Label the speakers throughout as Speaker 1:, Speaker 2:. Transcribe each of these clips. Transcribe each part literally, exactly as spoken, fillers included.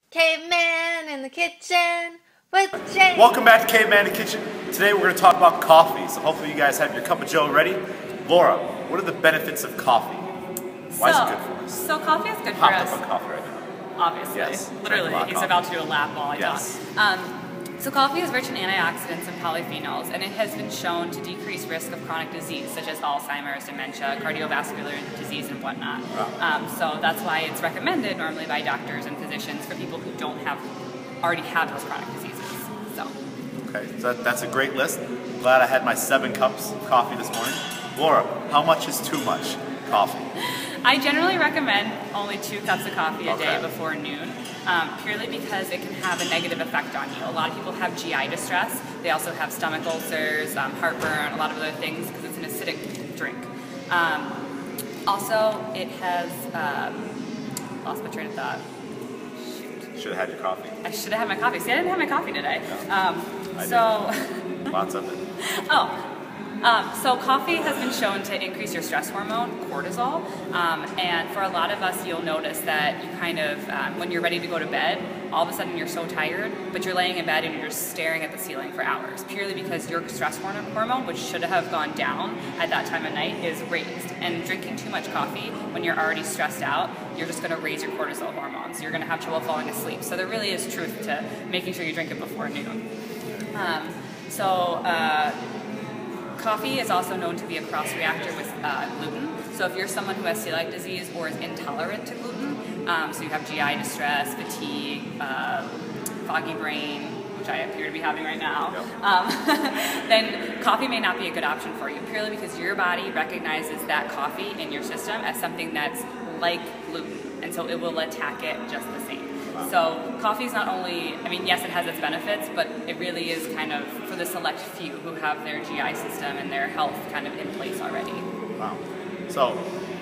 Speaker 1: Caveman in the kitchen with Jay.
Speaker 2: Welcome back to Caveman in the Kitchen. Today we're going to talk about coffee. So hopefully you guys have your cup of joe ready. Laura, what are the benefits of coffee? Why
Speaker 3: so,
Speaker 2: is it good for us?
Speaker 3: So coffee is good
Speaker 2: Hopped
Speaker 3: for us.
Speaker 2: up on coffee right now.
Speaker 3: Obviously.
Speaker 2: Yes.
Speaker 3: Literally. He's
Speaker 2: coffee.
Speaker 3: about to do a lap while I
Speaker 2: Yes.
Speaker 3: talk. Um, so coffee is rich in antioxidants and polyphenols, and it has been shown to decrease risk of chronic disease such as Alzheimer's, dementia, cardiovascular disease, and whatnot.
Speaker 2: Wow.
Speaker 3: Um, so that's why it's recommended normally by doctors and physicians for people who don't have already have those chronic diseases. So.
Speaker 2: Okay, so that, that's a great list. Glad I had my seven cups of coffee this morning. Laura, how much is too much coffee?
Speaker 3: I generally recommend only two cups of coffee a
Speaker 2: Okay.
Speaker 3: day before noon, um, purely because it can have a negative effect on you. A lot of people have G I distress. They also have stomach ulcers, um, heartburn, a lot of other things because it's an acidic drink. Um, also, it has, um, lost my train of thought. Shoot.
Speaker 2: Should have had your coffee.
Speaker 3: I should have had my coffee. See, I didn't have my coffee today.
Speaker 2: No.
Speaker 3: Um,
Speaker 2: I
Speaker 3: so,
Speaker 2: did. Lots of it.
Speaker 3: oh. Um, so coffee has been shown to increase your stress hormone, cortisol, um, and for a lot of us, you'll notice that you kind of, um, when you're ready to go to bed, all of a sudden you're so tired, but you're laying in bed and you're just staring at the ceiling for hours, purely because your stress hormone, which should have gone down at that time of night, is raised. And drinking too much coffee when you're already stressed out, you're just going to raise your cortisol hormones. You're going to have trouble falling asleep. So there really is truth to making sure you drink it before noon. Um, so, uh, Coffee is also known to be a cross-reactor with uh, gluten. So if you're someone who has celiac disease or is intolerant to gluten, um, so you have G I distress, fatigue, uh, foggy brain, which I appear to be having right now,
Speaker 2: Yep.
Speaker 3: um, then coffee may not be a good option for you, purely because your body recognizes that coffee in your system as something that's like gluten, and so it will attack it just the same. So coffee is not only, I mean, yes, it has its benefits, but it really is kind of for the select few who have their G I system and their health kind of in place already.
Speaker 2: Wow. So,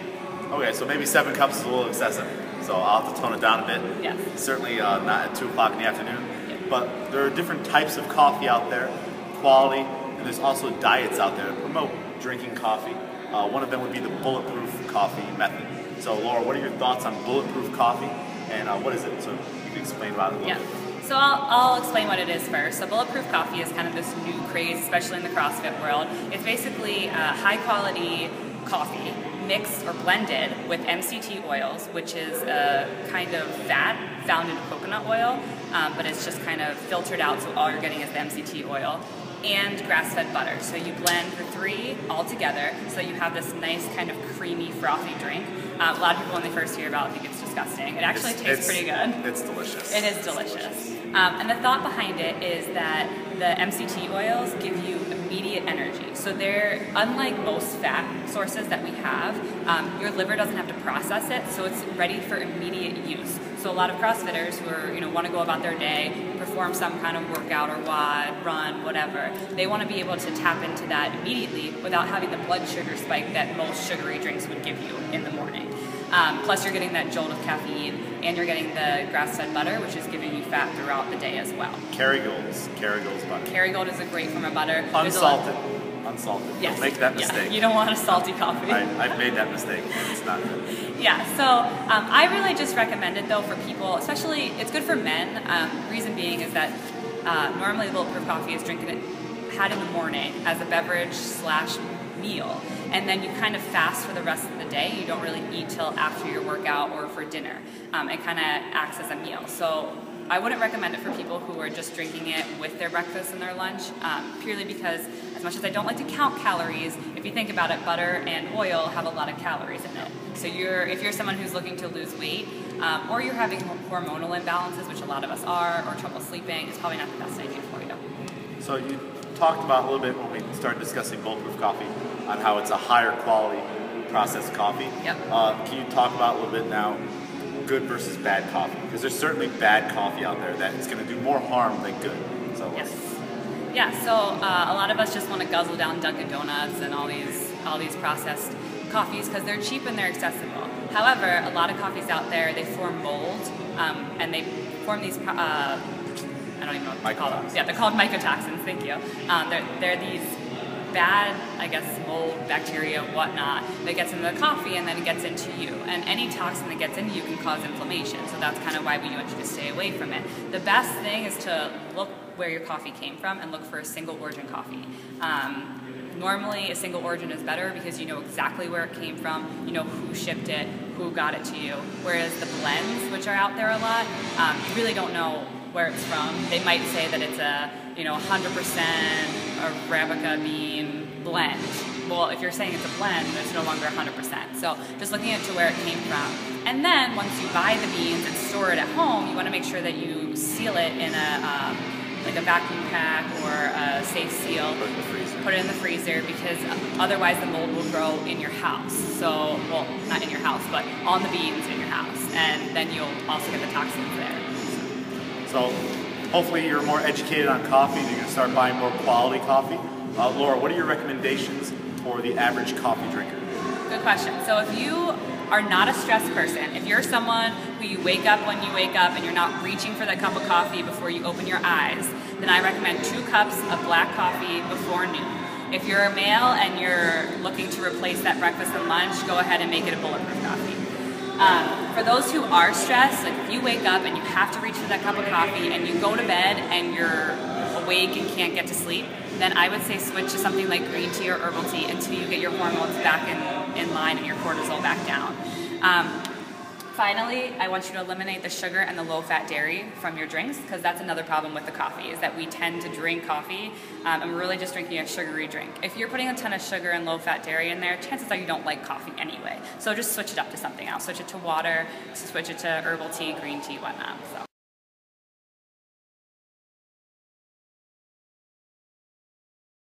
Speaker 2: okay, so maybe seven cups is a little excessive. So I'll have to tone it down a bit.
Speaker 3: Yes.
Speaker 2: Certainly uh, not at two o'clock in the afternoon.
Speaker 3: Yep.
Speaker 2: But there are different types of coffee out there, quality, and there's also diets out there that promote drinking coffee. Uh, one of them would be the bulletproof coffee method. So Laura, what are your thoughts on bulletproof coffee? And uh, what is it? So you can explain about it a little
Speaker 3: Yeah.
Speaker 2: bit.
Speaker 3: So I'll, I'll explain what it is first. So bulletproof coffee is kind of this new craze, especially in the CrossFit world. It's basically uh, high quality coffee mixed or blended with M C T oils, which is a kind of fat found in coconut oil, um, but it's just kind of filtered out, so all you're getting is the M C T oil, and grass-fed butter. So you blend the three all together so you have this nice kind of creamy, frothy drink. Um, a lot of people, when they first hear about it, think it's disgusting. It actually
Speaker 2: It's-
Speaker 3: tastes
Speaker 2: it's-
Speaker 3: pretty good.
Speaker 2: It's delicious.
Speaker 3: It is delicious. Um, and the thought behind it is that the M C T oils give you immediate energy. So they're, unlike most fat sources that we have, um, your liver doesn't have to process it, so it's ready for immediate use. So a lot of CrossFitters who are, you know, want to go about their day, perform some kind of workout or WOD, run, whatever, they want to be able to tap into that immediately without having the blood sugar spike that most sugary drinks would give you in the morning. Um, plus you're getting that jolt of caffeine, and you're getting the grass-fed butter, which is giving you fat throughout the day as well.
Speaker 2: Kerrygold's. Kerrygold's butter.
Speaker 3: Kerrygold is a great form of butter. There's a lot-
Speaker 2: Unsalted. Unsalted.
Speaker 3: Yes.
Speaker 2: Don't make that
Speaker 3: Yeah,
Speaker 2: mistake.
Speaker 3: you don't want a salty coffee.
Speaker 2: I, I've made that mistake, and it's not good.
Speaker 3: Yeah, so um, I really just recommend it though for people, especially, it's good for men. Um, reason being is that uh, normally bulletproof coffee is drinking it, had in the morning as a beverage slash meal, and then you kind of fast for the rest of the day. You don't really eat till after your workout or for dinner. Um, it kind of acts as a meal. So I wouldn't recommend it for people who are just drinking it with their breakfast and their lunch, um, purely because as much as I don't like to count calories, if you think about it, butter and oil have a lot of calories in it. So you're, if you're someone who's looking to lose weight, um, or you're having hormonal imbalances, which a lot of us are, or trouble sleeping, it's probably not the best idea for you.
Speaker 2: So you talked about a little bit when we started discussing bulletproof coffee on how it's a higher quality processed coffee.
Speaker 3: Yep.
Speaker 2: Uh, can you talk about a little bit now good versus bad coffee? Because there's certainly bad coffee out there that is going to do more harm than good. So
Speaker 3: Yes. Yeah, so uh, a lot of us just want to guzzle down Dunkin' Donuts and all these all these processed coffees because they're cheap and they're accessible. However, a lot of coffees out there, they form mold, um, and they form these, uh, I don't even know what to call them.
Speaker 2: Mycotoxins.
Speaker 3: Yeah, they're called mycotoxins, thank you. Um, they're, they're these bad, I guess, mold, bacteria, whatnot, that gets into the coffee and then it gets into you. And any toxin that gets into you can cause inflammation, so that's kind of why we want you to stay away from it. The best thing is to look where your coffee came from and look for a single origin coffee. Um, Normally, a single origin is better because you know exactly where it came from, you know who shipped it, who got it to you. Whereas the blends, which are out there a lot, um, you really don't know where it's from. They might say that it's a you know one hundred percent Arabica bean blend. Well, if you're saying it's a blend, it's no longer one hundred percent. So just looking into where it came from. And then once you buy the beans and store it at home, you want to make sure that you seal it in a um, like a vacuum pack or a safe seal.
Speaker 2: Put it in the freezer.
Speaker 3: Put it in the freezer because otherwise the mold will grow in your house. So, well, not in your house, but on the beans in your house. And then you'll also get the toxins there.
Speaker 2: So hopefully you're more educated on coffee and you're going to start buying more quality coffee. Uh, Laura, what are your recommendations for the average coffee drinker?
Speaker 3: Good question. So if you are not a stressed person, if you're someone who you wake up when you wake up and you're not reaching for that cup of coffee before you open your eyes, then I recommend two cups of black coffee before noon. If you're a male and you're looking to replace that breakfast and lunch, go ahead and make it a bulletproof coffee. Um, for those who are stressed, like if you wake up and you have to reach for that cup of coffee and you go to bed and you're awake and can't get to sleep, then I would say switch to something like green tea or herbal tea until you get your hormones back in, in line and your cortisol back down. Um, finally, I want you to eliminate the sugar and the low-fat dairy from your drinks because that's another problem with the coffee is that we tend to drink coffee um, and we're really just drinking a sugary drink. If you're putting a ton of sugar and low-fat dairy in there, chances are you don't like coffee anyway. So just switch it up to something else. Switch it to water, switch it to herbal tea, green tea, whatnot. So.